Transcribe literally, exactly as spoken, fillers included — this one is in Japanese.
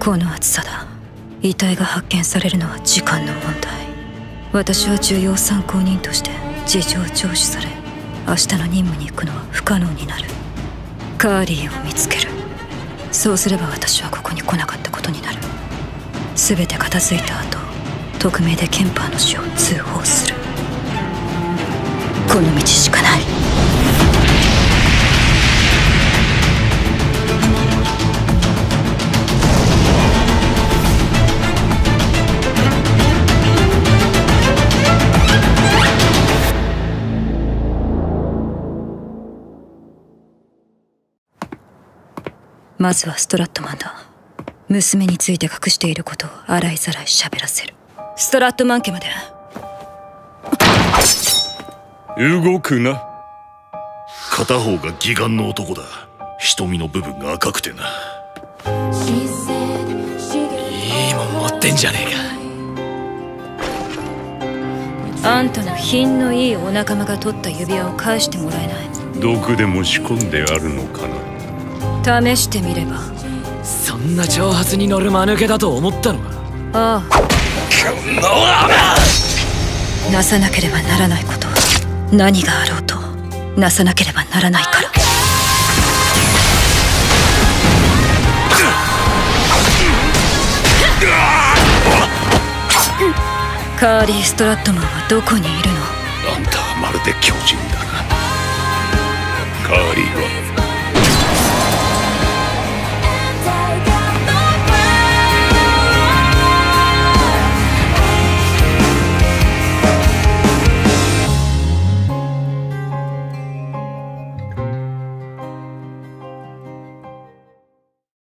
この暑さだ。遺体が発見されるのは時間の問題。私は重要参考人として事情聴取され、明日の任務に行くのは不可能になる。カーリーを見つける。そうすれば私はここに来なかったことになる。全て片付いた後、匿名でケンパーの死を通報する。この道しかない。まずはストラットマンだ。娘について隠していることを洗いざらい喋らせる。ストラットマン家まで。 動くな。片方が義眼の男だ。瞳の部分が赤くてな。 いいもん持ってんじゃねえか。 あんたの品のいいお仲間が取った指輪を返してもらえない？ 毒でも仕込んであるのかな。 試してみれば。 そんな挑発に乗る間抜けだと思ったのか。 ああ、 この穴！ なさなければならないことは何があろうとなさなければならないから。カーリー・ストラットマンはどこにいるの？ あんたはまるで巨人だな。カーリーは